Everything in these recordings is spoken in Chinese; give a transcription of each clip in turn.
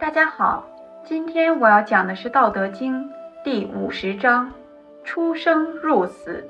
大家好，今天我要讲的是《道德经》第50章：出生入死。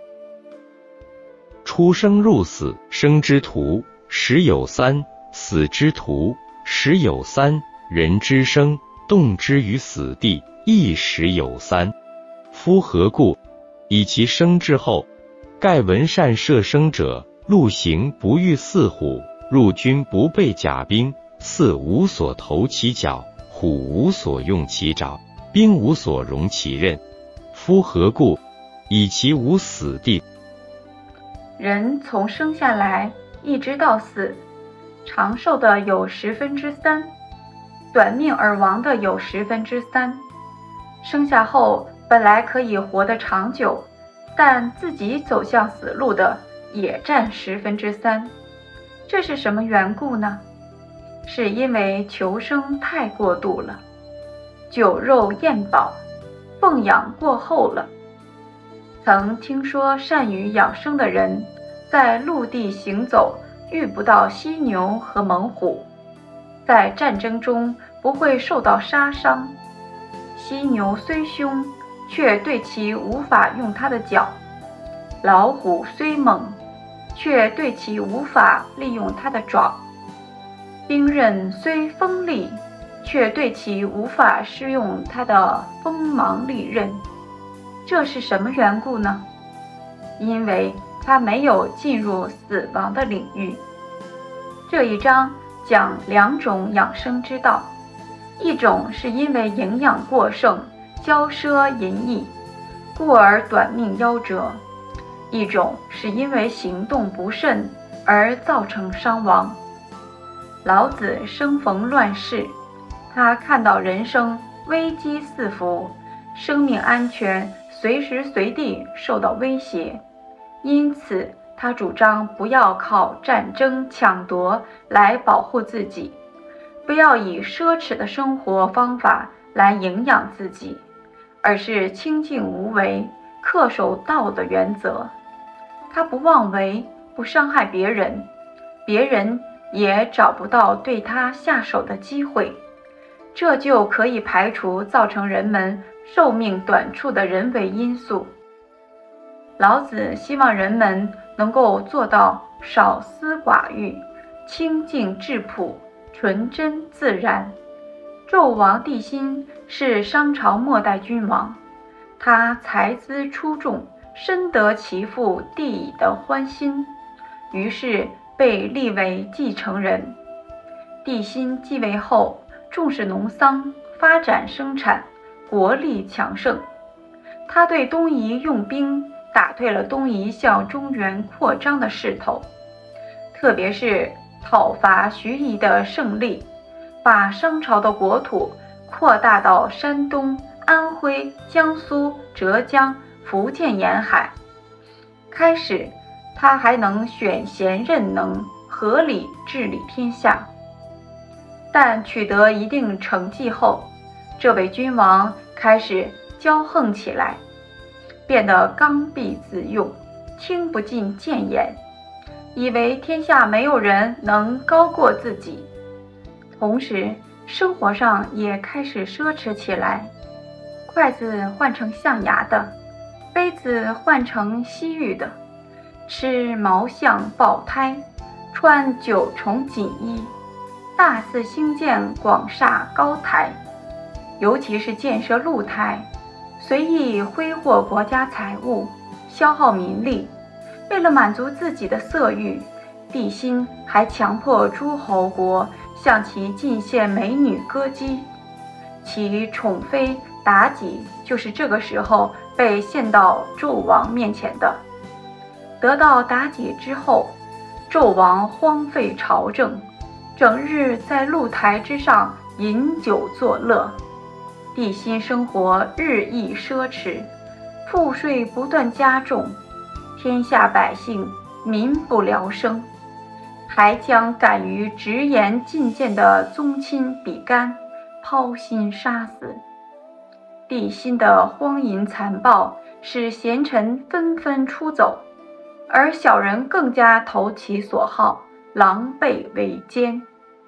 出生入死，生之徒十有三，死之徒十有三。人之生，动之于死地，亦十有三。夫何故？以其生之后，盖闻善射生者，陆行不遇四虎，入军不备甲兵，四无所投其脚，虎无所用其爪，兵无所容其刃。夫何故？以其无死地。 人从生下来一直到死，长寿的有3/10，短命而亡的有3/10。生下后本来可以活得长久，但自己走向死路的也占3/10。这是什么缘故呢？是因为求生太过度了，酒肉厌饱，奉养过后了。曾听说善于养生的人，在陆地行走遇不到犀牛和猛虎，在战争中不会受到杀伤。犀牛虽凶，却对其无法用它的脚；老虎虽猛，却对其无法利用它的爪；兵刃虽锋利，却对其无法施用它的锋芒利刃。这是什么缘故呢？因为它没有进入死亡的领域。这一章讲2种养生之道，一种是因为营养过剩，骄奢淫逸，故而短命夭折；一种是因为行动不慎而造成伤亡。老子生逢乱世，他看到人生危机四伏，生命安全随时随地受到威胁，因此他主张不要靠战争抢夺来保护自己，不要以奢侈的生活方法来营养自己，而是清静无为，恪守道的原则。他不妄为，不伤害别人，别人也找不到对他下手的机会，这就可以排除造成人们寿命短促的人为因素。老子希望人们能够做到少私寡欲，清净质朴，纯真自然。纣王帝辛是商朝末代君王，他才资出众，深得其父帝乙的欢心，于是被立为继承人。帝辛继位后，重视农桑，发展生产，国力强盛。他对东夷用兵，打退了东夷向中原扩张的势头，特别是讨伐徐夷的胜利，把商朝的国土扩大到山东、安徽、江苏、浙江、福建沿海。开始他还能选贤任能，合理治理天下。但取得一定成绩后，这位君王开始骄横起来，变得刚愎自用，听不进谏言，以为天下没有人能高过自己。同时生活上也开始奢侈起来，筷子换成象牙的，杯子换成西域的，吃毛象豹胎，穿9重锦衣，大肆兴建广厦高台，尤其是建设露台，随意挥霍国家财物，消耗民力。为了满足自己的色欲，帝辛还强迫诸侯国向其进献美女歌姬，其宠妃妲己就是这个时候被献到纣王面前的。得到妲己之后，纣王荒废朝政，整日在露台之上饮酒作乐。帝辛生活日益奢侈，赋税不断加重，天下百姓民不聊生，还将敢于直言进谏的宗亲比干抛心杀死。帝辛的荒淫残暴使贤臣纷纷出走，而小人更加投其所好，狼狈为奸。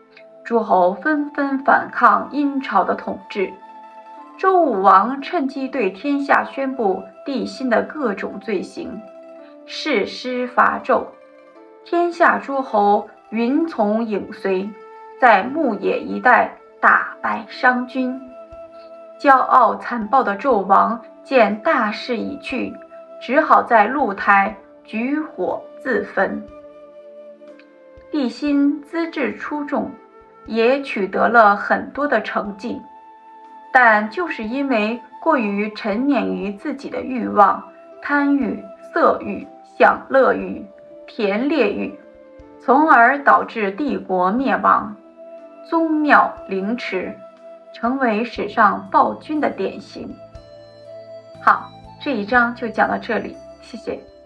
诸侯纷纷反抗殷朝的统治。周武王趁机对天下宣布帝辛的各种罪行，誓师伐纣，天下诸侯云从影随，在牧野一带大败商军。骄傲残暴的纣王见大势已去，只好在露台举火自焚。帝辛资质出众，也取得了很多的成绩，但就是因为过于沉湎于自己的欲望，贪欲、色欲、享乐欲、田猎欲，从而导致帝国灭亡，宗庙凌迟，成为史上暴君的典型。好，这一章就讲到这里，谢谢。